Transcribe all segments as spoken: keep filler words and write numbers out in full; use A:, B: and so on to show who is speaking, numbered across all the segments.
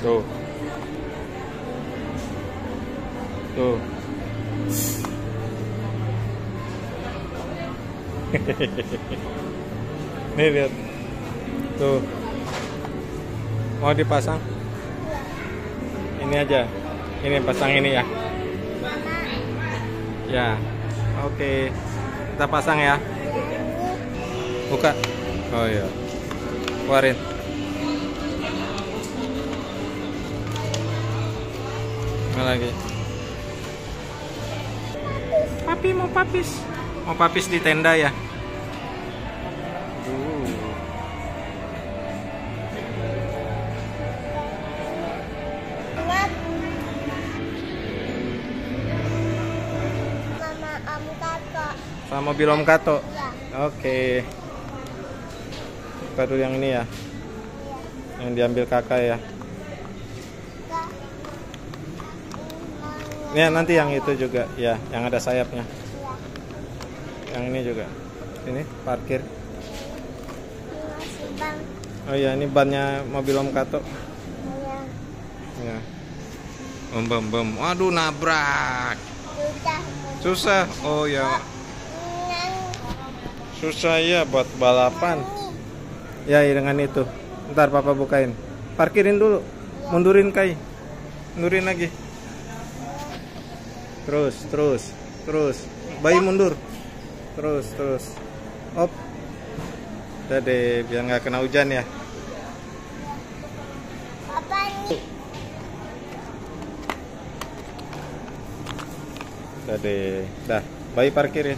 A: Tuh. Tuh. Nih lihat. Tuh. Mau dipasang? Ini aja. Ini pasang ini ya. Ya. Oke. Kita pasang ya. Buka. Oh iya. Keluarin. Mana lagi? Papi mau papis. Mau papis di tenda ya. Uh.
B: Mama Om Kato.
A: Sama mobil Om Kato.
B: Ya.
A: Oke. Buka dulu yang ini ya. Yang diambil kakak ya. Ini nanti yang itu juga ya, yang ada sayapnya. Yang ini juga. Ini parkir. Oh iya, ini bannya mobil Om Kato. Ya. Bem bem bem. Waduh, nabrak. Susah. Oh ya. Susah ya buat balapan. Ya, dengan itu. Ntar papa bukain. Parkirin dulu. Mundurin Kai. Mundurin lagi. Terus, terus, terus. Bayi mundur. Terus, terus. Op. Udah deh, biar nggak kena hujan ya.
B: Papa nih.
A: Udah deh. Dah, bayi parkirin.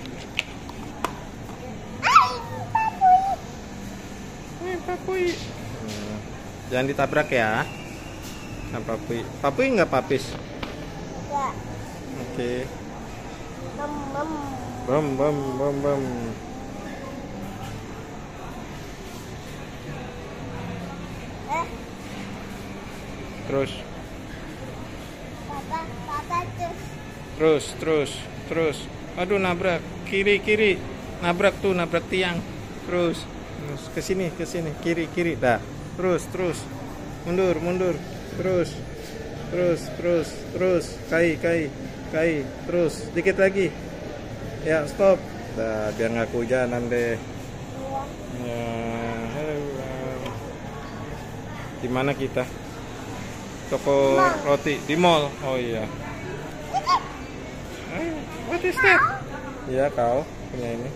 A: Eh, papui. Hmm. Jangan ditabrak ya. Nah, papui. Papui nggak papis.
B: Ya.
A: Oke.
B: Mem mem.
A: Bam bam bam bam.
B: Eh,
A: Terus,
B: papa, papa terus.
A: terus, terus, terus. Aduh, nabrak. Kiri, kiri. Nabrak tuh, nabrak tiang. Terus, terus ke sini, ke sini. Kiri, kiri. Dah. Terus, terus. Mundur, mundur. Terus. Terus, terus, terus. Kai, kai. Kai. Terus. Dikit lagi. Ya, stop. Dah, biar nggak kehujanan deh. Ya, halo. Di mana kita? Toko roti di mall. Oh iya. Eh, what is that? Iya, kau punya ini.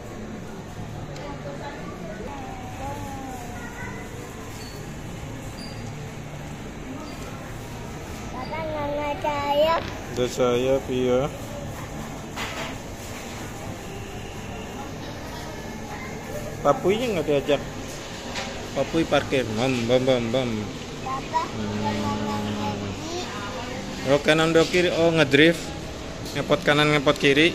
B: Papa nggak sayap.
A: Ada sayap, iya. Papuinya nggak diajak. Papui parkir. Bam bam bam bam.
B: Papa
A: Hmm. Oh, kanan belok kiri. Oh, ngedrift. Ngepot kanan, ngepot kiri.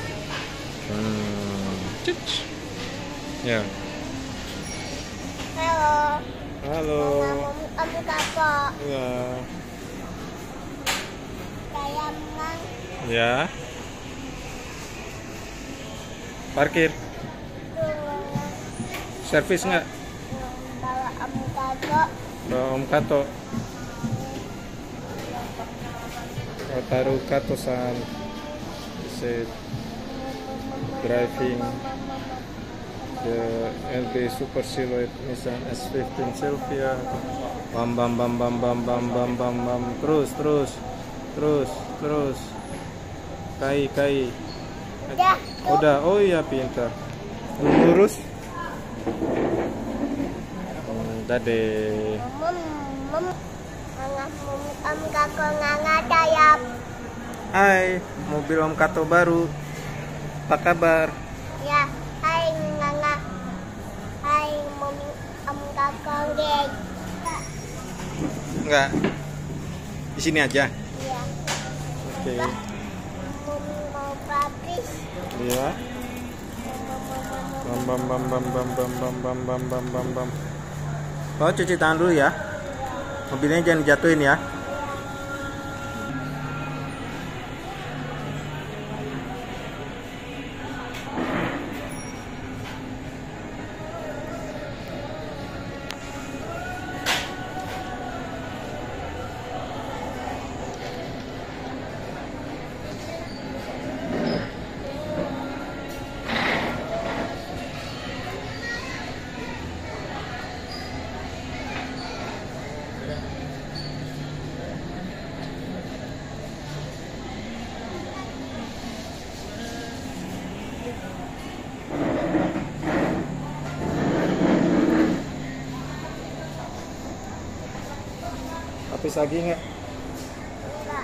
A: Hmm. Cuc. Ya.
B: halo.
A: Halo.
B: Mama Om Kato.
A: Ya.
B: Saya Mang.
A: Ya. Parkir. Servis nggak?
B: Bawa Om Kato.
A: Bawa Om Kato. Wataru Kato-san. Said driving the L B Super Silhouette Nissan S fifteen Silvia. Bam bam bam bam bam bam bam bam bam. Terus terus terus terus. Kai kai.
B: Udah.
A: Udah. Oh iya, pintar. Lurus. Udah deh.
B: Mem mem. Anak Om Kato nggak sayap.
A: Hai, mobil Om Kato baru. Apa kabar?
B: Ya, hai nggak. Hai Mami Om Kato deh.
A: Enggak. Di sini aja.
B: Iya.
A: Oke.
B: Mami mau papis.
A: Iya. Bam bam bam bam bam bam bam bam bam bam bam bam. Oh, cuci tangan dulu ya. Mobilnya jangan dijatuhin ya. pipis lagi nggak?
B: Enggak.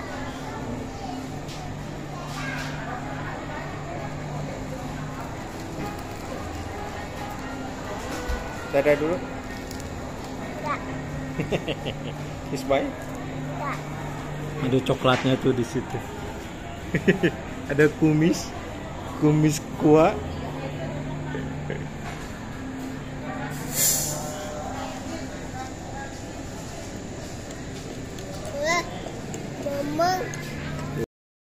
A: Dadah dulu.
B: Enggak.
A: Kiss bye.
B: Enggak.
A: Ada coklatnya tuh di situ. Ada kumis, kumis kuah.
B: Mama.